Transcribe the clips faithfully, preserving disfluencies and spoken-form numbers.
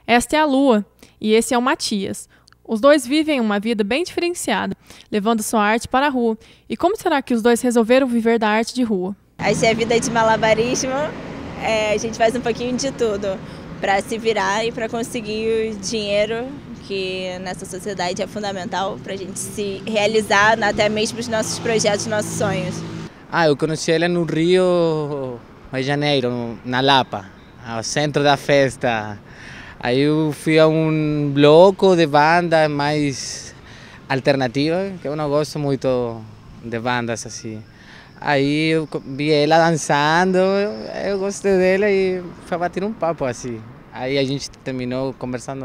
Esta é a Lua e esse é o Matias. Os dois vivem uma vida bem diferenciada, levando sua arte para a rua. E como será que os dois resolveram viver da arte de rua? Essa é a vida de malabarismo, é, a gente faz um pouquinho de tudo para se virar e para conseguir o dinheiro, que nessa sociedade é fundamental para a gente se realizar até mesmo os nossos projetos, nossos sonhos. Ah, eu conheci ela no Rio de Janeiro, na Lapa, ao centro da festa. Aí eu fui a um bloco de banda mais alternativa, que eu não gosto muito de bandas assim. Aí eu vi ela dançando, eu gostei dela e foi bater um papo assim. Aí a gente terminou conversando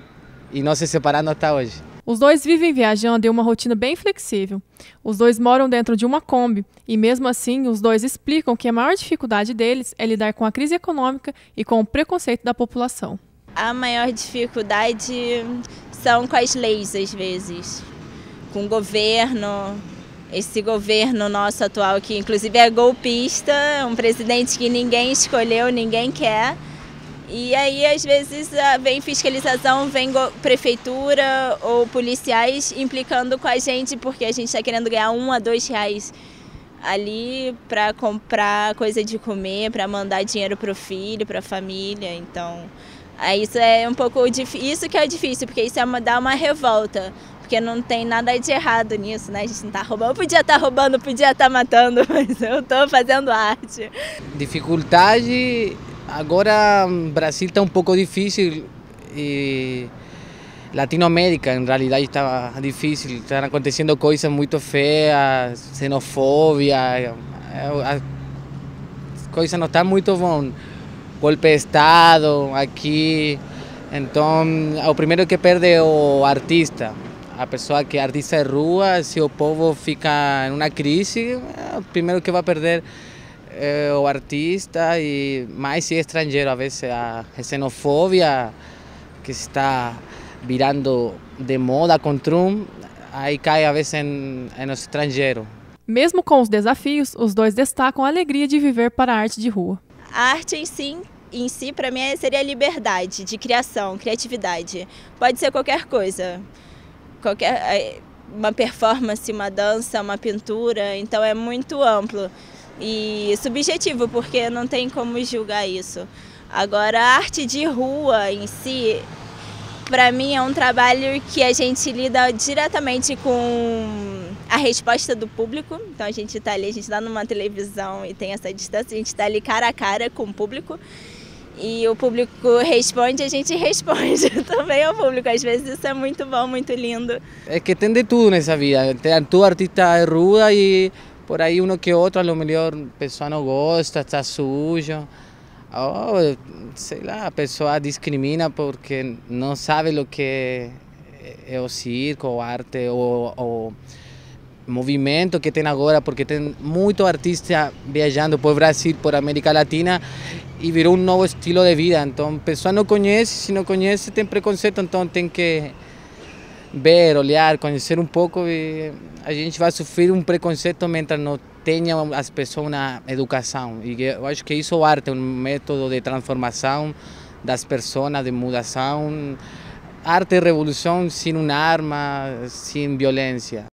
e não se separando até hoje. Os dois vivem viajando em uma rotina bem flexível. Os dois moram dentro de uma Kombi e mesmo assim os dois explicam que a maior dificuldade deles é lidar com a crise econômica e com o preconceito da população. A maior dificuldade são com as leis às vezes, com o governo. Esse governo nosso atual, que inclusive é golpista, um presidente que ninguém escolheu, ninguém quer. E aí, às vezes, vem fiscalização, vem prefeitura ou policiais implicando com a gente, porque a gente está querendo ganhar um a dois reais ali para comprar coisa de comer, para mandar dinheiro para o filho, para a família. Então, aí isso é um pouco difícil, isso que é difícil, porque isso é uma, dá uma revolta. Porque não tem nada de errado nisso, né? A gente não tá roubando, eu podia estar roubando, podia estar matando, mas eu estou fazendo arte. Dificuldade, agora o Brasil está um pouco difícil e Latinoamérica em realidade está difícil, estão acontecendo coisas muito feias, xenofobia, as coisas não estão muito bom, golpe de Estado aqui, então o primeiro que perde é o artista. A pessoa que é artista de rua, se o povo fica em uma crise, o primeiro que vai perder é o artista, e mais se é estrangeiro. Às vezes a xenofobia que está virando de moda com Trump, aí cai às vezes em, em estrangeiro. Mesmo com os desafios, os dois destacam a alegria de viver para a arte de rua. A arte em si, em si para mim, seria a liberdade de criação, criatividade. Pode ser qualquer coisa. Qualquer, uma performance, uma dança, uma pintura, então é muito amplo e subjetivo, porque não tem como julgar isso. Agora, a arte de rua em si, para mim é um trabalho que a gente lida diretamente com a resposta do público, então a gente está ali, a gente está numa televisão e tem essa distância, a gente está ali cara a cara com o público. E o público responde, a gente responde também ao público. Às vezes isso é muito bom, muito lindo. É que tem de tudo nessa vida. Tem tu artista de rua e por aí um que outro, a lo melhor a pessoa não gosta, está sujo. Ou, sei lá, a pessoa discrimina porque não sabe o que é o circo, ou arte, ou o movimento que tem agora, porque tem muito artista viajando por Brasil, por América Latina, e virou um novo estilo de vida. Então, a pessoa não conhece, se não conhece, tem preconceito, então tem que ver, olhar, conhecer um pouco, e a gente vai sofrer um preconceito mientras não tenha as pessoas uma educação. E eu acho que isso é arte, um método de transformação das pessoas, de mudação. Arte e revolução sem uma arma, sem violência.